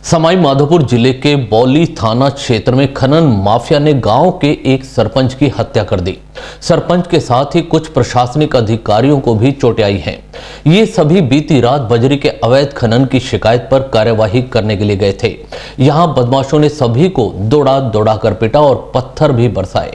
सवाई माधोपुर जिले के बौली थाना क्षेत्र में खनन माफिया ने गांव के एक सरपंच की हत्या कर दी। सरपंच के साथ ही कुछ प्रशासनिक अधिकारियों को भी चोटें आई हैं। ये सभी बीती रात बजरी के अवैध खनन की शिकायत पर कार्यवाही करने के लिए गए थे। यहां बदमाशों ने सभी को दौड़ा दौड़ा कर पीटा और पत्थर भी बरसाए।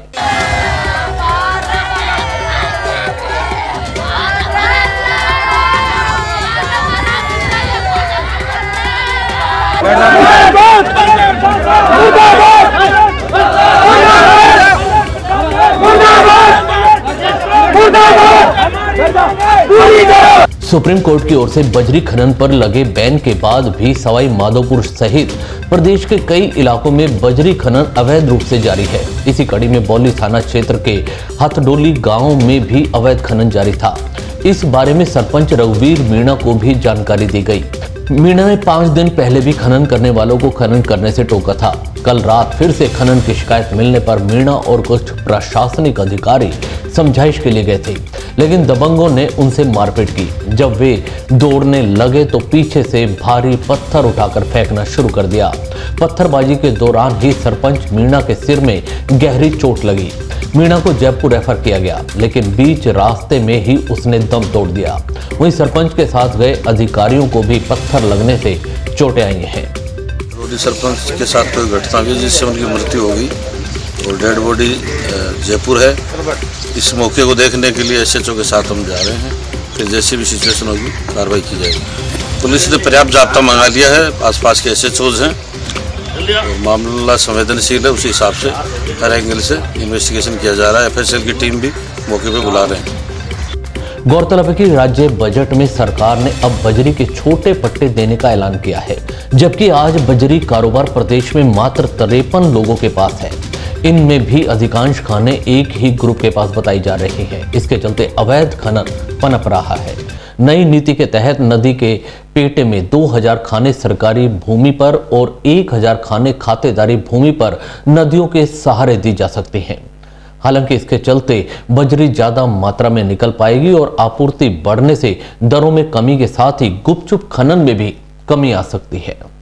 सुप्रीम कोर्ट की ओर से बजरी खनन पर लगे बैन के बाद भी सवाई माधोपुर सहित प्रदेश के कई इलाकों में बजरी खनन अवैध रूप से जारी है। इसी कड़ी में बौली थाना क्षेत्र के हथडोली गांव में भी अवैध खनन जारी था। इस बारे में सरपंच रघुवीर मीणा को भी जानकारी दी गई। मीणा ने 5 दिन पहले भी खनन करने वालों को खनन करने से टोका था। कल रात फिर से खनन की शिकायत मिलने पर मीणा और कुछ प्रशासनिक अधिकारी समझाइश के लिए गए थे, लेकिन दबंगों ने उनसे मारपीट की। जब वे दौड़ने लगे तो पीछे से भारी पत्थर उठाकर फेंकना शुरू कर दिया। पत्थरबाजी के दौरान ही सरपंच मीणा के सिर में गहरी चोट लगी। मीणा को जयपुर रेफर किया गया, लेकिन बीच रास्ते में ही उसने दम तोड़ दिया। वहीं सरपंच के साथ गए अधिकारियों को भी पत्थर लगने से चोटें आई हैं। सरपंच के साथ कोई घटना हुई जिससे उनकी मृत्यु हो गई और डेड बॉडी जयपुर है। इस मौके को देखने के लिए एसएचओ के साथ हम जा रहे हैं। फिर जैसी भी सिचुएशन होगी कार्रवाई की जाएगी। पुलिस ने पर्याप्त जाब्ता मंगा लिया है। आसपास के एसएचओज हैं, तो मामला संवेदनशील है। उसी हिसाब से हर एंगल से इन्वेस्टिगेशन किया जा रहा है। एफएसएल की टीम भी मौके पर बुला रहे हैं। गौरतलब है कि राज्य बजट में सरकार ने अब बजरी के छोटे पट्टे देने का ऐलान किया है, जबकि आज बजरी कारोबार प्रदेश में मात्र 53 लोगों के पास है। इनमें भी अधिकांश खाने एक ही ग्रुप के पास बताई जा रही हैं। इसके चलते अवैध खनन पनप रहा है। नई नीति के तहत नदी के पेटे में 2000 खाने सरकारी भूमि पर और 1000 खाने खातेदारी भूमि पर नदियों के सहारे दी जा सकती हैं। हालांकि इसके चलते बजरी ज्यादा मात्रा में निकल पाएगी और आपूर्ति बढ़ने से दरों में कमी के साथ ही गुपचुप खनन में भी कमी आ सकती है।